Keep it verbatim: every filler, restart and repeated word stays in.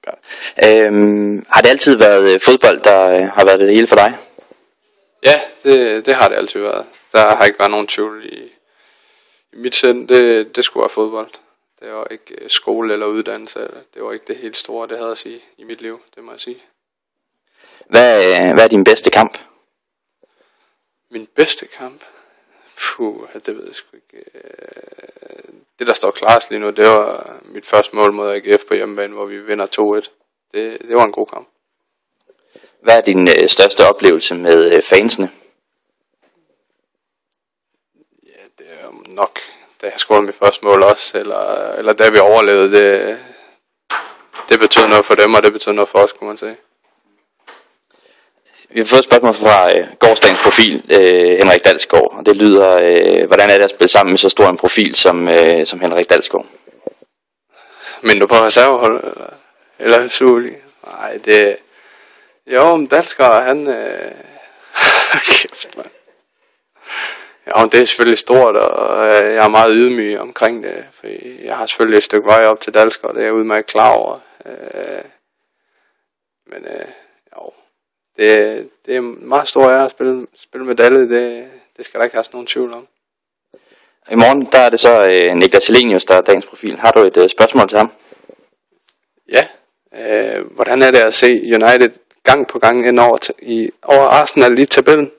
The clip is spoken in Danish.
Øhm, har det altid været fodbold, der har været det hele for dig? Ja, det, det har det altid været. Der har ikke været nogen tvivl i, i mit sind. Det, det skulle være fodbold. Det var ikke skole eller uddannelse. Det var ikke det helt store, det havde at sige i mit liv, det må jeg sige. Hvad, hvad er din bedste kamp? Min bedste kamp? Puh, det ved jeg sgu ikke. Det, der står klarest lige nu, det var mit første mål mod A G F på hjemmebane, hvor vi vinder to et. Det, det var en god kamp. Hvad er din øh, største oplevelse med øh, fansene? Ja, det er nok, da jeg scorede mit første mål også, eller, eller da vi overlevede. Det, det betød noget for dem, og det betød noget for os, kunne man sige. Vi har fået et spørgsmål fra øh, gårdsdagens profil, øh, Henrik Dalsgaard, og det lyder, øh, hvordan er det at spille sammen med så stor en profil som, øh, som Henrik Dalsgaard? Men du på reservehold, eller, eller Suli? Nej, det... Jo, men Dalsgaard, han... Øh... Kæft, mand. Ja, det er selvfølgelig stort, og jeg er meget ydmyg omkring det, for jeg har selvfølgelig et stykke vej op til Dalsgaard, det er jeg udmærket klar over. Øh... Men øh... jo... Det, det er meget stor ære at spille, spille medalje, det, det skal der ikke have nogen tvivl om. I morgen der er det så øh, Niklas Helenius, der er dagens profil. Har du et øh, spørgsmål til ham? Ja. Øh, hvordan er det at se United gang på gang ind over, t- i, over Arsenal i tabellen?